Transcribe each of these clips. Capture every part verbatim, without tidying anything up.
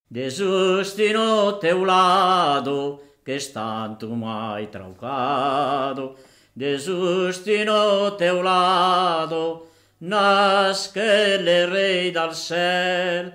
de justino teu lado, que estan tu mai traucado, de justino teu lado, nasquele rei dal cel,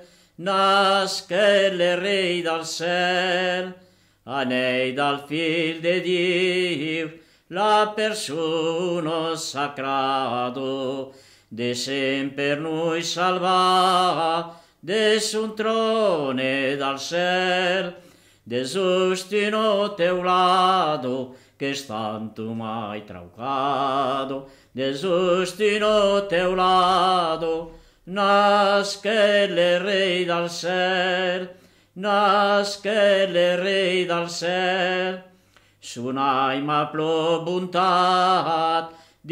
nasquele rei dal cel, anei dal fil de Diu, la persona sacrado, de sempre noi salva, de sun trone dal cel, de justino teu lado, che stan tu mai traucado, de justino teu lado, nasquele rei dal cel, nasquele rei dal cel, sunai ma plo buntat,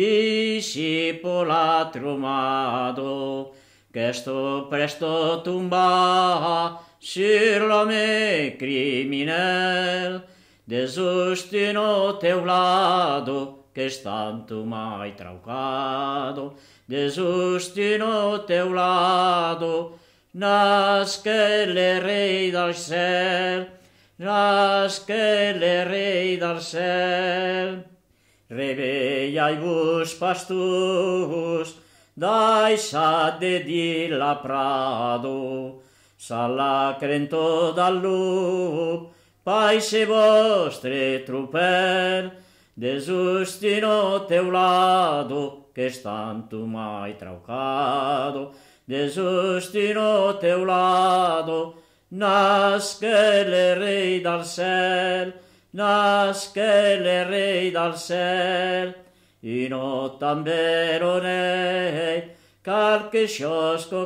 discipola trumado, che sto presto tumba sur l'ome criminel, de justino teu lado, che stan tu mai traucado, de justino teu lado, nasquele rei dal cel, nasquele rei dal cel. Revegliai-vos, pastors, dai sade di la prado, s'allacrento dal lup, paise vostre trupel, de justino teu lado, che stan tu mai traucado, de justino teu lado, nasquele rei dal cel, nasquele rei dal cel, in ottamberonei, calche sciosco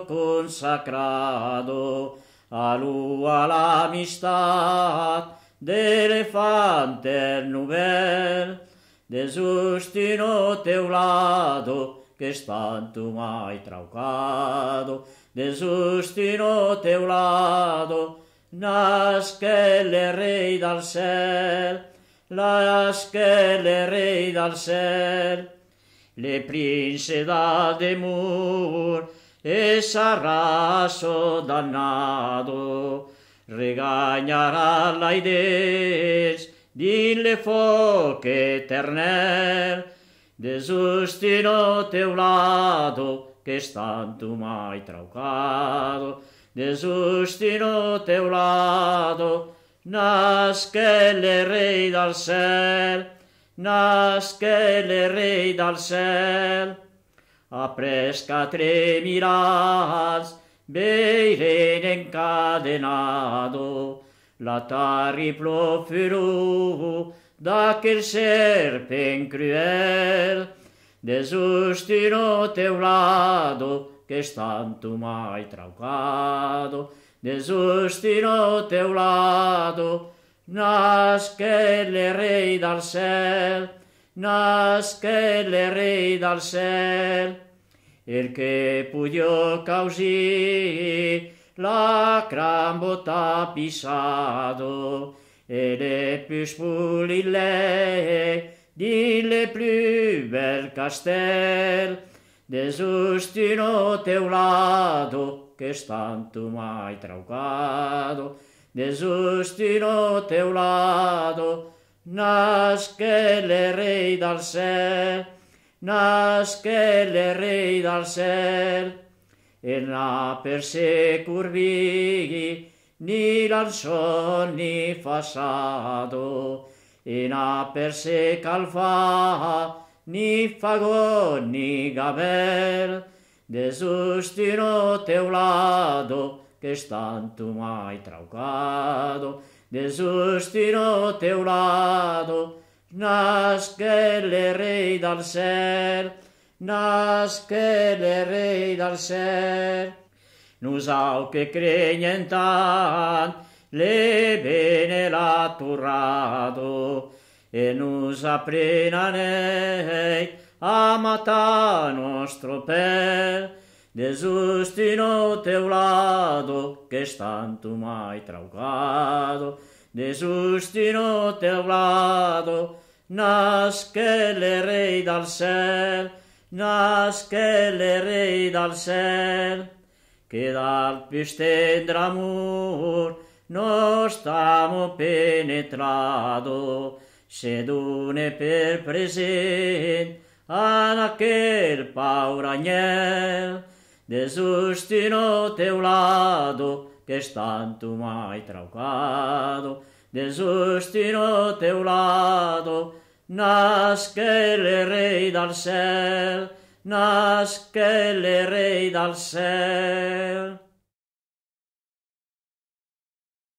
consacrado, a lua l'amistad, d'elefante nuvel, de justino teu lado, che stan tu mai traucado, de justino teu lado, nasquele rei dal cel, nasquele rei dal cel, le prince da demur, e sarraso dannado, regagnarà l'aides, dille foche eternel, de justino teu lado, che stan tu mai traucado, de justino teu lado, nasquele rei dal cel, nasquele rei dal cel, apresca tremilans, beiren encadenado, la tariplo furu, d'aquel serpen cruel, de justino teu lado, che stan tu mai traucado, de justino teu lado, nasquele rei dal cel, nasquele rei dal cel, il che pudio causi la crambo tapisado, et le plus pulile, dille plus bel castel, de justino teu lado, che stan tu mai traucado, de justino teu lado, nasquele rei dal cel, nasquele rei dal cel, e na per se curvighi, ni l'anson ni fassado, e na per se calfa, ni fagon ni gabel, de justino teu lado, che stan tu mai traucado, de justino teu lado, nasquele rei dal cel, nasquele rei dal cel. Nus auque crenientan, le bene la turrado, e nus apprenanei a mata nostro per, de justino teu lado, che stan tu mai traucado, de justino teu lado, nasquele rei dal cel, nasquele rei dal cel, che dal più stendere amor no stiamo penetrado, sedune per present, an aquel pauragnel, de sustino teu lado, que tanto mai traucado, de sustino teu lado, nascele Rei dal cel, nascele Rei dal cel.